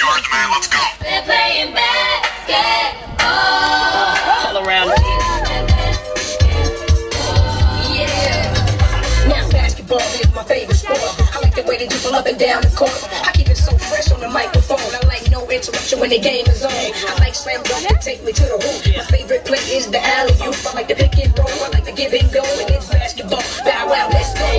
charge, man. Let's go. They're playing basketball. All around. Yeah. Now basketball is my favorite sport. I like the way they dribble up and down the court. I keep it so fresh on the microphone. I like no interruption when the game is on. I like slam dunk to take me to the hoop. My favorite play is the alley-oop. I like the pick and roll. I like to give and go. And it's basketball. Bow wow, let's go.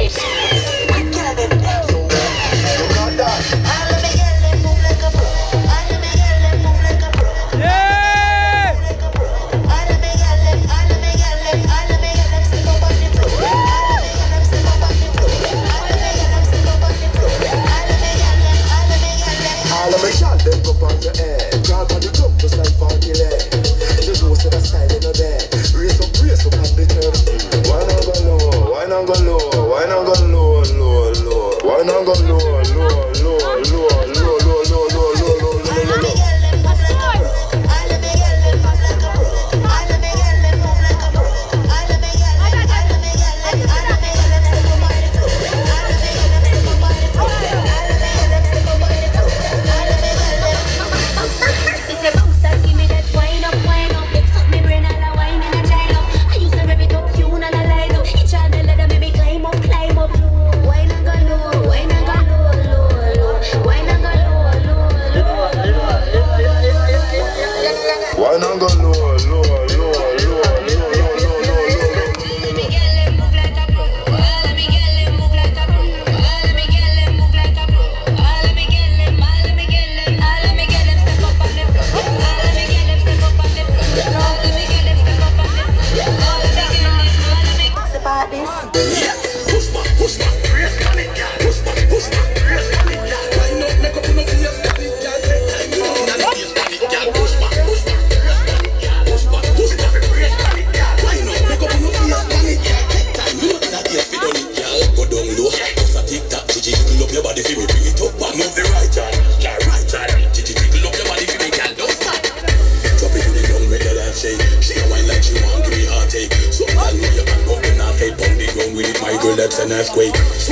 That's an earthquake.